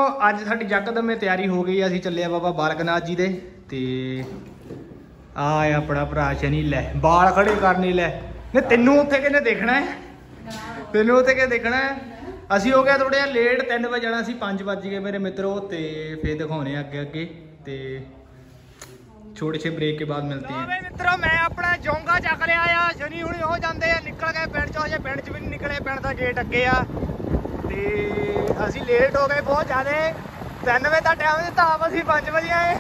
अज साडी यकदम तैयारी हो गई, असीं चले बाबा बालक नाथ जी दे ते आ अपना भरा शनि लै बाल खड़े करने लै नहीं तेनों उत्थे किहने देखना है, तेनों उत्थे क्या देखना है। असीं हो गया थोड़ा लेट 3 बजे जाना सी, 5 बज गए मेरे मित्रों। तो फिर दिखाने अगे अगे तो छोटे से ब्रेक के बाद मिलते हैं मित्रों। मैं अपना जोंगा चक लिया आ, शनि हुणी हो जाते हैं निकल गए पिंड चो, अजे पिंड च भी नहीं निकले, पिंड का गेट अगे आ। तो असीं लेट हो गए बहुत ज़्यादा, 3 बजे का टाइम दिता, आप असीं 5 बजे आए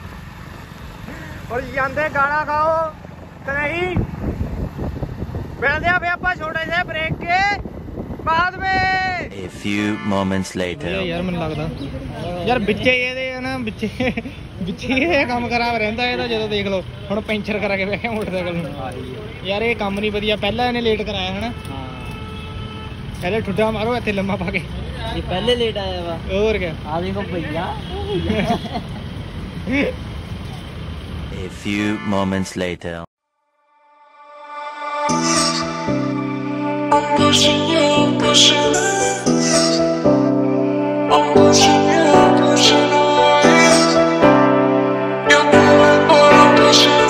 और जाते गाना खाओ तो नहीं। मिलते हैं फिर आप छोटे से ब्रेक के बाद में। A few moments later. यार मैंने लगता यार बिच्चे ये ना बिच्चे ये काम खराब रहिंदा है जो देख लो हुण पेंचर करा के बैठे मोटरसाइकिल यार ये काम नहीं वधिया। पहला इन्हें लेट कराया है ना, पहले ठुड्डा मारो इत्थे लम्मा पा के, ये पहले लेट आया वा और क्या। आ देखो भैया। A few moments later. I'm pushing you, pushing. I'm pushing you, pushing away. You're pulling, but I'm pushing.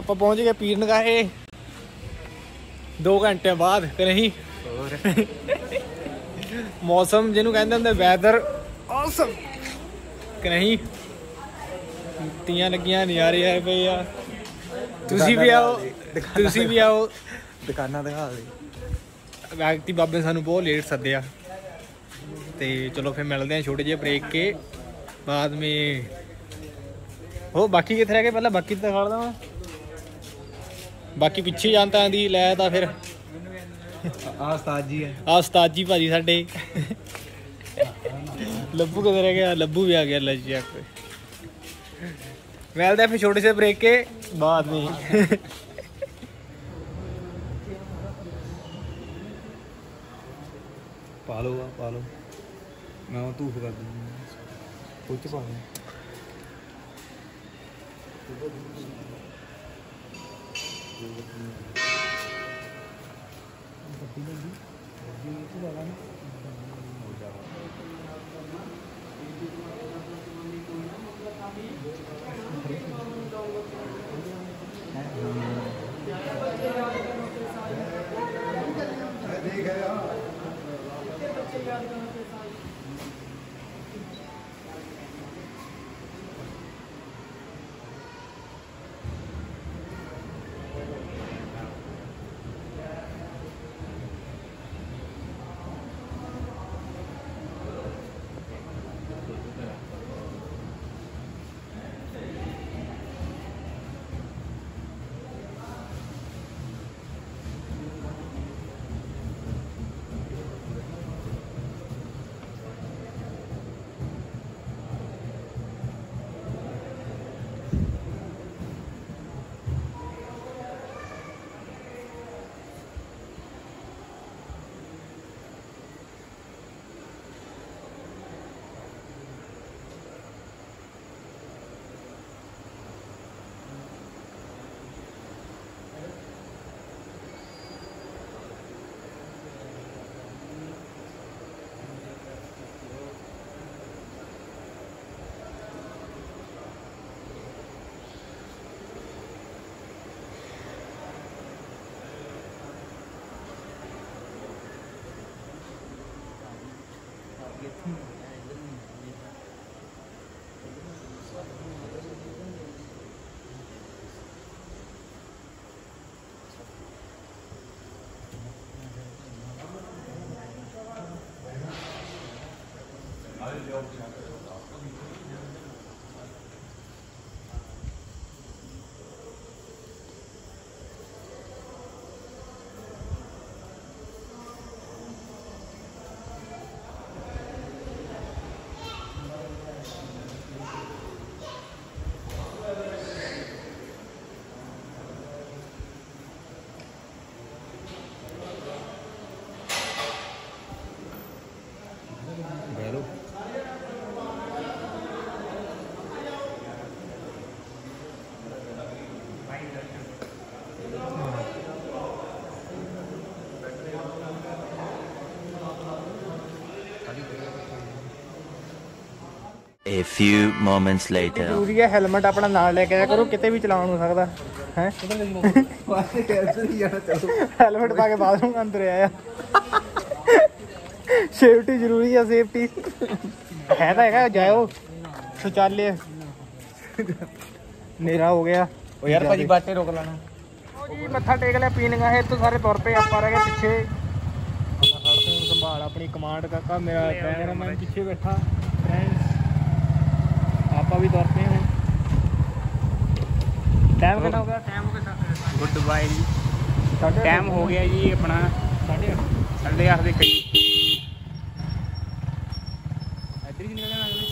ਆਪਾਂ ਪਹੁੰਚ ਗਏ ਪੀਰ ਨਿਗਾਹੇ 2 ਘੰਟੇ ਬਾਅਦ ਕਿ ਨਹੀਂ। ਮੌਸਮ ਜਿਹਨੂੰ ਕਹਿੰਦੇ ਹੁੰਦੇ ਵੈਦਰ ਔਸਮ ਕਿ ਨਹੀਂ। ਤੀਆਂ ਲੱਗੀਆਂ ਨਜ਼ਾਰੇ ਆਏ ਪਏ ਆ। ਤੁਸੀਂ ਵੀ ਆਓ, ਤੁਸੀਂ ਵੀ ਆਓ। ਦੁਕਾਨਾਂ ਦਿਖਾ ਦੇ। ਵਿਅਕਤੀ ਬਾਬੇ ਸਾਨੂੰ ਬਹੁਤ ਲੇਟ ਸੱਦਿਆ ਤੇ ਚਲੋ ਫਿਰ ਮਿਲਦੇ ਆ ਛੋਟੇ ਜਿਹੇ ਬ੍ਰੇਕ ਕੇ ਬਾਅਦ में। हो बाकी कितने रह गए पहले बाकी तो दिखा दें। बाकी पिछे जानता दी लै तो फिर उस्ताद जी है। उस्ताद जी भाजी साडे। लब्बू किधर रह गया? लब्बू भी आ गया लजिया। मिलते फिर छोटे से ब्रेक के बाद में। पालो मैं वो धूफ कर दूँ कुछ पा दूँ। A few moments later. ਜ਼ਰੂਰੀ ਹੈ ਹੈਲਮਟ ਆਪਣਾ ਨਾਲ ਲੈ ਕੇ ਆਇਆ ਕਰੋ, ਕਿਤੇ ਵੀ ਚਲਾਉਣ ਹੋ ਸਕਦਾ ਹੈ। ਹੈਲਮਟ ਪਾ ਕੇ ਬਾਥਰੂਮ ਅੰਦਰ ਆਇਆ। ਸੇਫਟੀ ਜ਼ਰੂਰੀ ਹੈ, ਸੇਫਟੀ ਹੈ ਤਾਂ ਹੈਗਾ। ਜਾਇਓ ਸ਼ੌਚਾਲੇ ਹਨੇਰਾ ਹੋ ਗਿਆ। ओ यार भाजी बाटे रोक लेना। ਜੀ ਮੱਥਾ ਟੇਕ ਲਿਆ ਪੀਣ ਗਏ ਤੋਂ ਸਾਰੇ ਤੁਰ ਪਏ, ਆਪਾਂ ਰਹਿ ਗਏ ਪਿੱਛੇ। ਸੰਭਾਲ ਆਪਣੀ ਕਮਾਂਡ ਕਾਕਾ, ਮੇਰਾ ਕੈਮਰਾਮੈਨ ਪਿੱਛੇ ਬੈਠਾ। ਫਰੈਂਡਸ ਆਪਾਂ ਵੀ ਤੁਰ ਪਏ ਹੁਣ। ਟਾਈਮ ਕਿੰਨਾ ਹੋ ਗਿਆ? ਟਾਈਮ ਹੋ ਗਿਆ ਗੁੱਡ ਬਾਏ ਜੀ। ਟਾਈਮ ਟਾਈਮ ਹੋ ਗਿਆ ਜੀ ਆਪਣਾ 8:30 8:30 ਦੇ ਕਰੀਬ। ਇੱਧਰ ਹੀ ਨਿਕਲ ਜਾਣਾ ਅਗਲੇ।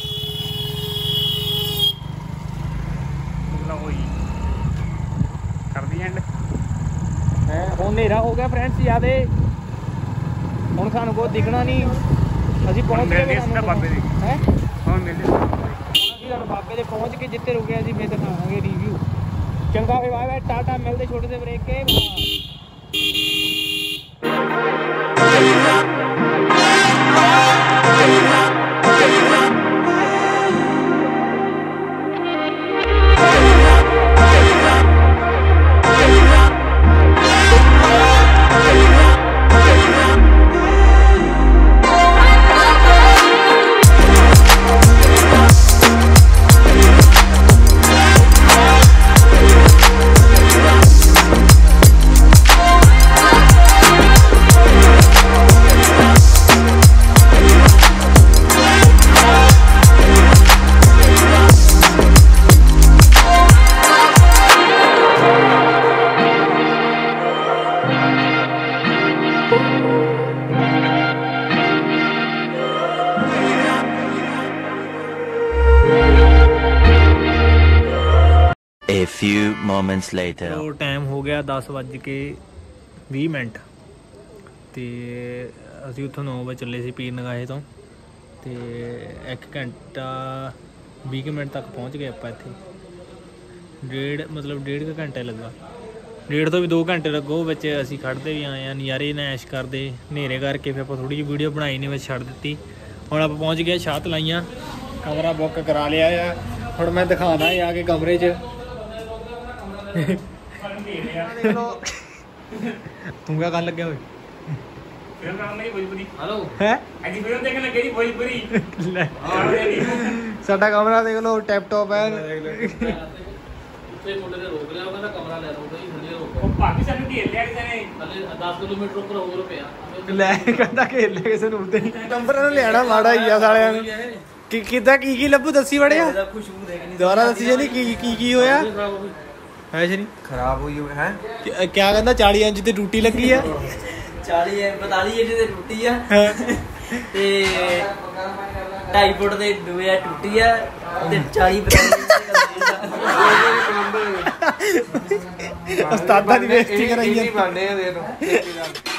ਲਓ ਜੀ ਕਰਦੀ ਐਂਡ। ਹੈ ਹੁਣ ਹਨੇਰਾ ਹੋ ਗਿਆ ਫਰੈਂਡਸ ਜ਼ਿਆਦੇ। ਹੁਣ ਸਾਨੂੰ ਕੋਈ ਦਿਖਣਾ ਨਹੀਂ। ਅਸੀਂ ਪਹੁੰਚ ਗਏ ਬਾਬੇ ਦੇ। ਹੈ ਹੁਣ ਮਿਲਦੇ ਅਸੀਂ ਤੁਹਾਨੂੰ ਬਾਬੇ ਦੇ ਪਹੁੰਚ ਕੇ ਜਿੱਥੇ ਰੁਕੇ ਅਸੀਂ ਫਿਰ ਦਿਖਾਵਾਂਗੇ ਰਿਵਿਊ। ਚੰਗਾ ਫਿਰ ਬਾਏ ਬਾਏ ਟਾਟਾ, ਮਿਲਦੇ ਛੋਟੇ ਜਿਹੇ ਬ੍ਰੇਕ ਕੇ। A few moments later. ਤੋ ਟਾਈਮ ਹੋ ਗਿਆ 10:20 ਤੇ ਅਸੀਂ ਉੱਥੋਂ 9 ਵਜੇ ਚੱਲੇ ਸੀ ਪੀਰ ਨਗਾਹੇ ਤੋਂ ਤੇ 1 ਘੰਟਾ 20 ਮਿੰਟ ਤੱਕ ਪਹੁੰਚ ਗਏ ਆਪਾਂ ਇੱਥੇ। ਡੇਢ ਕੁ ਘੰਟਾ ਲੱਗਾ, ਡੇਢ ਤੋਂ ਵੀ 2 ਘੰਟੇ ਲੱਗੋ। ਵਿੱਚ ਅਸੀਂ ਖੜ੍ਹਦੇ ਵੀ ਆਏ ਆ, ਨਜ਼ਾਰੇ ਨੈਸ਼ ਕਰਦੇ ਹਨੇਰੇ ਕਰਕੇ। ਫਿਰ ਆਪਾਂ ਥੋੜ੍ਹੀ ਜਿਹੀ ਵੀਡੀਓ ਬਣਾਈ ਨੇ, ਵਿੱਚ ਛੱਡ ਦਿੱਤੀ। ਹੁਣ ਆਪਾਂ ਪਹੁੰਚ ਗਏ ਸ਼ਾਹ ਤਲਾਈਆਂ, ਕਮਰਾ ਬੁੱਕ ਕਰਾ ਲਿਆ ਆ। ਹੁਣ ਮੈਂ ਦਿਖਾਉਣਾ ਆ ਕੇ ਕਮਰੇ 'ਚ ਤੂੰ ਕਿਆ ਕਰਨ ਲੱਗਿਆ ਹੋਏ? ਹੈਲੋ ਹੈ ਅੱਜ ਵੀਡੀਓ ਦੇਖਣ ਲੱਗੇ ਜੀ ਭੋਜਪੁਰੀ। ਸਾਡਾ ਕਮਰਾ ਦੇਖ ਲਓ, ਟੈਪ ਟੌਪ ਹੈ। ਉੱਥੇ ਮੁੰਡੇ ਨੇ ਰੋਕ ਲਿਆ, ਉਹ ਕਹਿੰਦਾ ਕਮਰਾ ਲੈ ਲਓ ਬਈ, ਥੱਲੇ ਰੋਕ ਉਹ ਭਾਬੀ ਸਾਨੂੰ ਘੇਰ ਲਿਆ ਕਿਸੇ ਨੇ। ਥੱਲੇ 10 ਕਿਲੋਮੀਟਰ ਉੱਪਰ ਹੋਰ ਪਿਆ। ਲੈ ਕਹਿੰਦਾ ਘੇਰ ਲਿਆ ਕਿਸੇ ਨੂੰ ਉੱਤੇ। ਨੰਬਰ ਨੂੰ ਲਿਆਣਾ ਮਾੜਾ ਹੀ ਆ ਸਾਲਿਆਂ ਨੂੰ। ਕਿੱਦਾਂ ਕੀ ਲੱਭੂ ਦੱਸੀ ਵੜਿਆ, ਖੁਸ਼ਬੂ ਦੇਖਣੀ ਦੁਬਾਰਾ ਦੱਸੀ ਜੀ ਕੀ ਹੋਇਆ ਹੈ ਜੀ? ਖਰਾਬ ਹੋਈ ਹੋਈ ਹੈ। ਕਿਆ ਕਹਿੰਦਾ 40 ਇੰਚ ਦੀ ਟੂਟੀ ਲੱਗੀ ਆ? 45 ਇੰਚ ਦੀ ਟੁੱਟੀ ਆ ਤੇ 2.5 ਫੁੱਟ ਦੇ 2 ਟੁੱਟੀ ਆ ਤੇ 40 ਉਸਤਾਦਾਂ ਦੀ ਬੇਇੱਜ਼ਤੀ ਕਰਾਈ ਬਾਂਡੇ ਆ ਦੇ ਦੋ